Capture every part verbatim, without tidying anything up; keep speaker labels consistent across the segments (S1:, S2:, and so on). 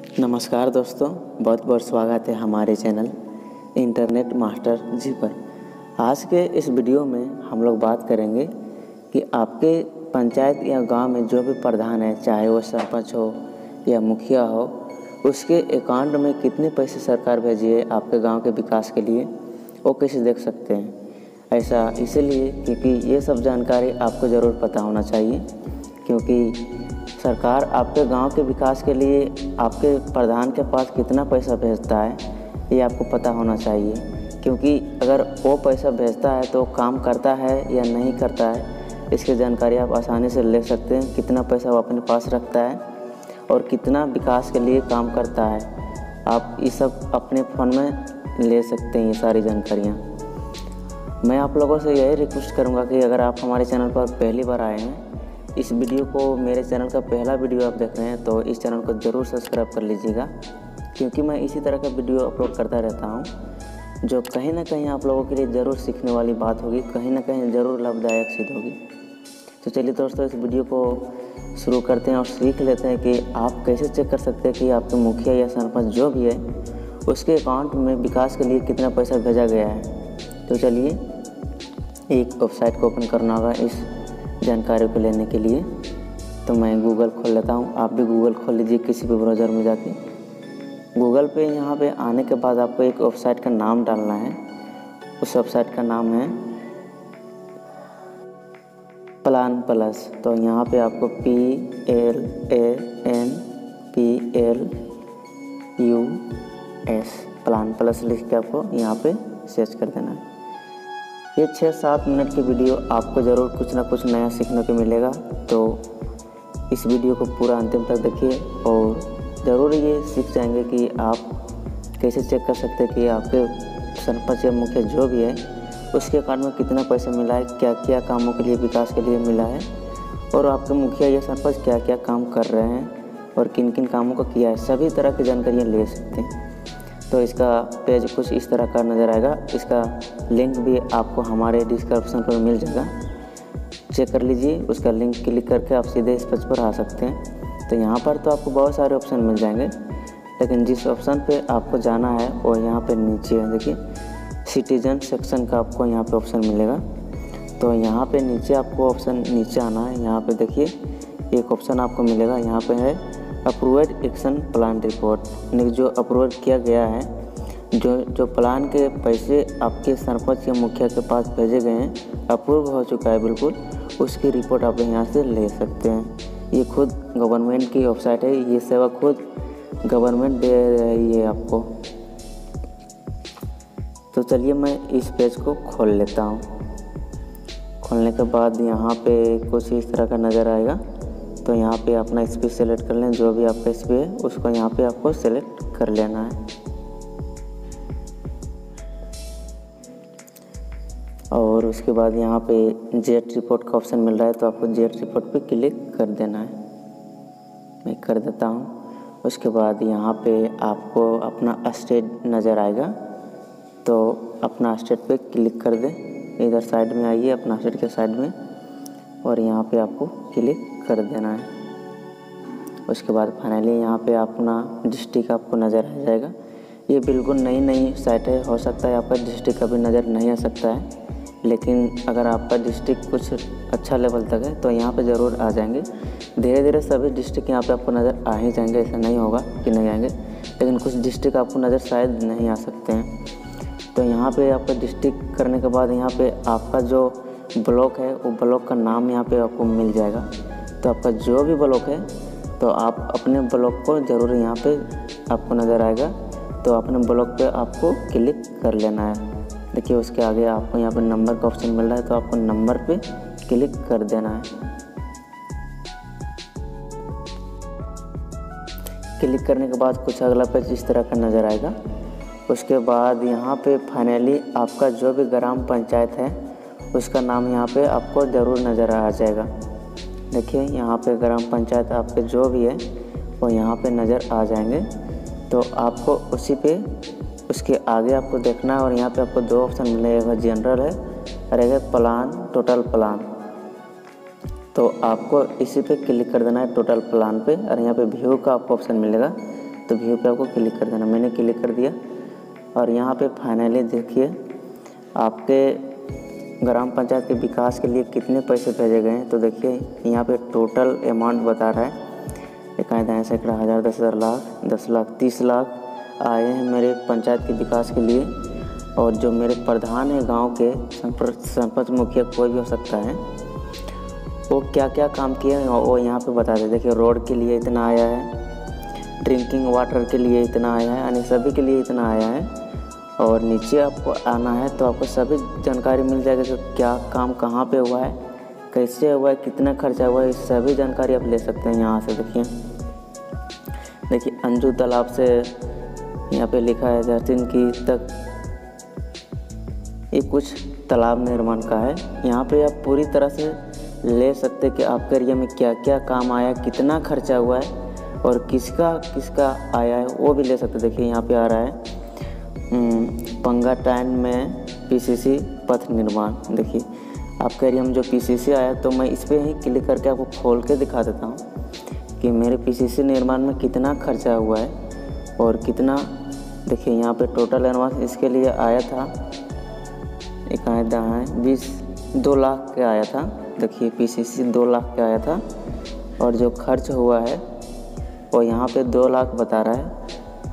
S1: नमस्कार दोस्तों, बहुत बहुत स्वागत है हमारे चैनल इंटरनेट मास्टर जी पर। आज के इस वीडियो में हम लोग बात करेंगे कि आपके पंचायत या गांव में जो भी प्रधान है, चाहे वो सरपंच हो या मुखिया हो, उसके अकाउंट में कितने पैसे सरकार भेजी है आपके गांव के विकास के लिए, वो कैसे देख सकते हैं। ऐसा इसलिए क्योंकि ये सब जानकारी आपको ज़रूर पता होना चाहिए, क्योंकि सरकार आपके गांव के विकास के लिए आपके प्रधान के पास कितना पैसा भेजता है ये आपको पता होना चाहिए। क्योंकि अगर वो पैसा भेजता है तो काम करता है या नहीं करता है, इसकी जानकारी आप आसानी से ले सकते हैं। कितना पैसा वो अपने पास रखता है और कितना विकास के लिए काम करता है, आप ये सब अपने फ़ोन में ले सकते हैं, ये सारी जानकारियाँ। मैं आप लोगों से यही रिक्वेस्ट करूँगा कि अगर आप हमारे चैनल पर पहली बार आए हैं, इस वीडियो को मेरे चैनल का पहला वीडियो आप देख रहे हैं, तो इस चैनल को ज़रूर सब्सक्राइब कर लीजिएगा, क्योंकि मैं इसी तरह का वीडियो अपलोड करता रहता हूं, जो कहीं ना कहीं आप लोगों के लिए ज़रूर सीखने वाली बात होगी, कहीं ना कहीं ज़रूर लाभदायक सिद्ध होगी। तो चलिए दोस्तों, इस वीडियो को शुरू करते हैं और सीख लेते हैं कि आप कैसे चेक कर सकते हैं कि आपके मुखिया या सरपंच जो भी है उसके अकाउंट में विकास के लिए कितना पैसा भेजा गया है। तो चलिए, एक वेबसाइट को ओपन करना होगा इस जानकारी को लेने के लिए। तो मैं गूगल खोल लेता हूँ, आप भी गूगल खोल लीजिए किसी भी ब्राउज़र में जाके। गूगल पे यहाँ पे आने के बाद आपको एक वेबसाइट का नाम डालना है। उस वेबसाइट का नाम है प्लान प्लस। तो यहाँ पे आपको P L A N P L U S plan plus लिख के आपको यहाँ पे सर्च कर देना है। ये छः सात मिनट की वीडियो आपको ज़रूर कुछ ना कुछ नया सीखने को मिलेगा, तो इस वीडियो को पूरा अंतिम तक देखिए और ज़रूर ये सीख जाएंगे कि आप कैसे चेक कर सकते हैं कि आपके सरपंच या मुखिया जो भी है उसके अकाउंट में कितना पैसा मिला है, क्या क्या कामों के लिए, विकास के लिए मिला है, और आपके मुखिया या सरपंच क्या क्या काम कर रहे हैं और किन किन कामों को किया है। सभी तरह की जानकारियाँ ले सकते हैं। तो इसका पेज कुछ इस तरह का नज़र आएगा। इसका लिंक भी आपको हमारे डिस्क्रिप्शन पर मिल जाएगा, चेक कर लीजिए। उसका लिंक क्लिक करके आप सीधे इस पेज पर आ सकते हैं। तो यहाँ पर तो आपको बहुत सारे ऑप्शन मिल जाएंगे, लेकिन जिस ऑप्शन पे आपको जाना है वो यहाँ पे नीचे है। देखिए, सिटीजन सेक्शन का आपको यहाँ पे ऑप्शन मिलेगा। तो यहाँ पे नीचे आपको ऑप्शन नीचे आना है। यहाँ पे देखिए एक ऑप्शन आपको मिलेगा, यहाँ पे है अप्रूव्ड एक्शन प्लान रिपोर्ट। यानी जो अप्रूव किया गया है, जो जो प्लान के पैसे आपके सरपंच या मुखिया के पास भेजे गए हैं, अप्रूव हो चुका है बिल्कुल, उसकी रिपोर्ट आप यहाँ से ले सकते हैं। ये खुद गवर्नमेंट की वेबसाइट है, ये सेवा खुद गवर्नमेंट दे रही है आपको। तो चलिए मैं इस पेज को खोल लेता हूँ। खोलने के बाद यहाँ पे कुछ इस तरह का नज़र आएगा। तो यहाँ पे अपना एस पी सेलेक्ट कर लें, जो भी आपका एस पी है उसको यहाँ पे आपको सेलेक्ट कर लेना है। और उसके बाद यहाँ पे जेट रिपोर्ट का ऑप्शन मिल रहा है, तो आपको जेट रिपोर्ट पे क्लिक कर देना है। मैं कर देता हूँ। उसके बाद यहाँ पे आपको अपना स्टेट नज़र आएगा, तो अपना स्टेट पे क्लिक कर दें। इधर साइड में आइए, अपना स्टेट के साइड में, और यहाँ पे आपको क्लिक कर देना है। उसके बाद फाइनली यहाँ पे अपना डिस्ट्रिक्ट आपको नज़र आ जाएगा। ये बिल्कुल नई नई साइट है, हो सकता है आपका डिस्ट्रिक्ट कभी नज़र नहीं आ सकता है, लेकिन अगर आपका डिस्ट्रिक्ट कुछ अच्छा लेवल तक है तो यहाँ पे ज़रूर आ जाएंगे। धीरे धीरे सभी डिस्ट्रिक्ट यहाँ पे आपको नज़र आ ही जाएंगे, ऐसा नहीं होगा कि नहीं आएंगे, लेकिन कुछ डिस्ट्रिक्ट आपको नज़र शायद नहीं आ सकते हैं। तो यहाँ पे आपका डिस्ट्रिक्ट करने के बाद यहाँ पे आपका जो ब्लॉक है वो ब्लॉक का नाम यहाँ पे आपको मिल जाएगा। तो आपका जो भी ब्लॉक है, तो आप अपने ब्लॉक को ज़रूर यहाँ पे आपको नज़र आएगा, तो अपने ब्लॉक पे आपको क्लिक कर लेना है। देखिए, उसके आगे आपको यहाँ पे नंबर का ऑप्शन मिल रहा है, तो आपको नंबर पे क्लिक कर देना है। क्लिक करने के बाद कुछ अगला पेज इस तरह का नज़र आएगा। उसके बाद यहाँ पे फाइनली आपका जो भी ग्राम पंचायत है उसका नाम यहाँ पे आपको ज़रूर नज़र आ जाएगा। देखिए, यहाँ पे ग्राम पंचायत आपके जो भी है वो यहाँ पे नज़र आ जाएंगे। तो आपको उसी पे उसके आगे आपको देखना है, और यहाँ पे आपको दो ऑप्शन मिलेगा, जनरल है और एक है प्लान, टोटल प्लान। तो आपको इसी पे क्लिक कर देना है, टोटल प्लान पे, और यहाँ पे व्यू का आपको ऑप्शन मिलेगा, तो व्यू पे आपको क्लिक कर देना। मैंने क्लिक कर दिया और यहाँ पे फाइनली देखिए आपके ग्राम पंचायत के विकास के लिए कितने पैसे भेजे गए हैं। तो देखिए यहाँ पे टोटल अमाउंट बता रहा है, इक्कीस दाएँ सैकड़ा हज़ार दस हज़ार लाख दस लाख तीस लाख आए हैं मेरे पंचायत के विकास के लिए। और जो मेरे प्रधान है गांव के, सरपंच मुखिया कोई भी हो सकता है, वो क्या क्या काम किए हैं वो यहाँ पे बता दे। देखिए रोड के लिए इतना आया है, ड्रिंकिंग वाटर के लिए इतना आया है, यानी सभी के लिए इतना आया है। और नीचे आपको आना है तो आपको सभी जानकारी मिल जाएगी कि क्या काम कहाँ पे हुआ है, कैसे हुआ है, कितना खर्चा हुआ है, सभी जानकारी आप ले सकते हैं यहाँ से। देखिए देखिए अंजू तालाब से यहाँ पे लिखा है जैतिन की तक, ये कुछ तालाब निर्माण का है। यहाँ पे आप पूरी तरह से ले सकते हैं कि आपके एरिया में क्या क्या काम आया, कितना खर्चा हुआ है और किसका किसका आया है वो भी ले सकते। देखिए यहाँ पे आ रहा है पंगाटाइन में पीसीसी पथ निर्माण। देखिए आपके एरिया में जो पीसीसी आया, तो मैं इस पर ही क्लिक करके आपको खोल के दिखा देता हूँ कि मेरे पीसीसी निर्माण में कितना खर्चा हुआ है और कितना। देखिए यहाँ पे टोटल एडवांस इसके लिए आया था इक्कीस दाएँ बीस दो लाख के आया था। देखिए पीसीसी दो लाख का आया था और जो खर्च हुआ है वो यहाँ पे दो लाख बता रहा है।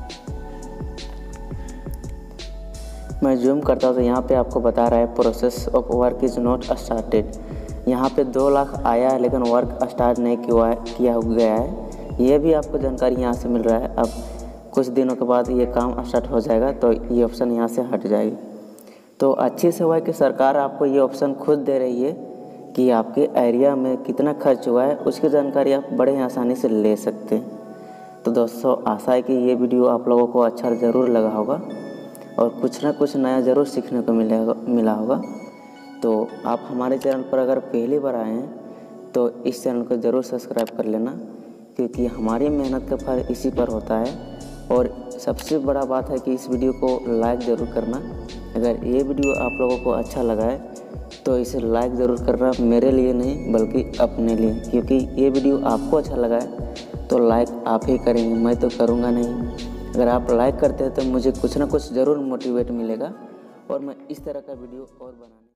S1: मैं जूम करता हूँ तो यहाँ पे आपको बता रहा है process of work is not started. यहाँ पे दो लाख आया है लेकिन वर्क स्टार्ट नहीं किया किया गया है। ये भी आपको जानकारी यहाँ से मिल रहा है। अब कुछ दिनों के बाद ये काम स्टार्ट हो जाएगा तो ये ऑप्शन यहाँ से हट जाएगी। तो अच्छी से हुआ है कि सरकार आपको ये ऑप्शन खुद दे रही है कि आपके एरिया में कितना खर्च हुआ है, उसकी जानकारी आप बड़े ही आसानी से ले सकते हैं। तो दोस्तों आशा है कि ये वीडियो आप लोगों को अच्छा ज़रूर लगा होगा और कुछ ना कुछ नया ज़रूर सीखने को मिलेगा मिला होगा। तो आप हमारे चैनल पर अगर पहली बार आए हैं तो इस चैनल को ज़रूर सब्सक्राइब कर लेना, क्योंकि हमारी मेहनत का फल इसी पर होता है। और सबसे बड़ा बात है कि इस वीडियो को लाइक ज़रूर करना। अगर ये वीडियो आप लोगों को अच्छा लगा है तो इसे लाइक ज़रूर करना, मेरे लिए नहीं बल्कि अपने लिए, क्योंकि ये वीडियो आपको अच्छा लगा है तो लाइक आप ही करेंगे, मैं तो करूँगा नहीं। अगर आप लाइक करते हैं तो मुझे कुछ ना कुछ ज़रूर मोटिवेट मिलेगा और मैं इस तरह का वीडियो और बनाना